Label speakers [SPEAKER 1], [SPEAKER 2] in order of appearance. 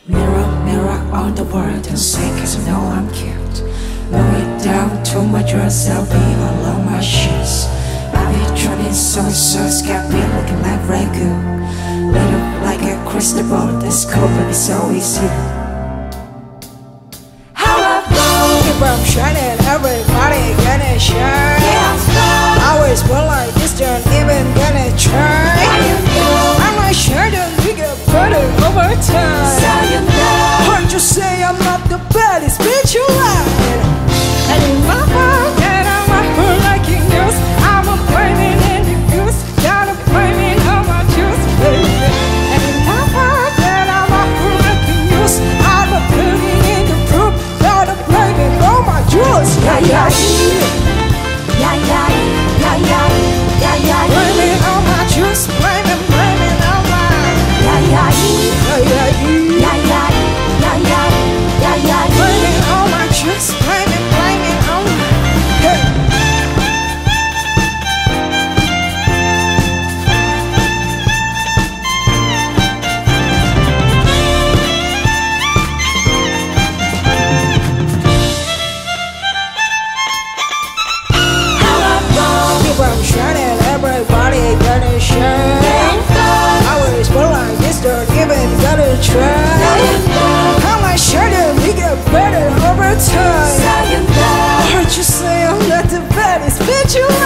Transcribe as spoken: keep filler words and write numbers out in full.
[SPEAKER 1] Mirror, mirror on the world and say cause I know I'm cute. Lower it down to my dress, I'll be all on my shoes. I'll be trying so so scabby looking like ragu. Lit up like a crystal ball, this cold baby so easy. How about
[SPEAKER 2] If I'm shining, everybody gonna shine.
[SPEAKER 1] yeah,
[SPEAKER 2] I always feel like this, don't even gonna try. I'm not sure that we get better over time. Heard you say I'm not the baddest bitch you like. And in my heart that I'm a fool like you use. I'm a flaming in the goose, got a flaming on my juice, baby. And in my heart that I'm a fool like you use. I'm a flaming in the group, got a flaming on my juice. Yeah, yeah,
[SPEAKER 1] yeah, yeah, yeah, yeah, yeah, yeah,
[SPEAKER 2] flaming on my juice, flaming, flaming on my.
[SPEAKER 1] yeah, yeah,
[SPEAKER 2] Yeah, yeah,
[SPEAKER 1] yeah, yeah, yeah, yeah, yeah, yeah,
[SPEAKER 2] flaming on my juice, flaming, flaming on my. Hey. If I'm shining, everybody gonna shine. I always feel like this, don't even gotta try. I'm not sure that we get better over time. Heard you say I'm not the baddest bitch you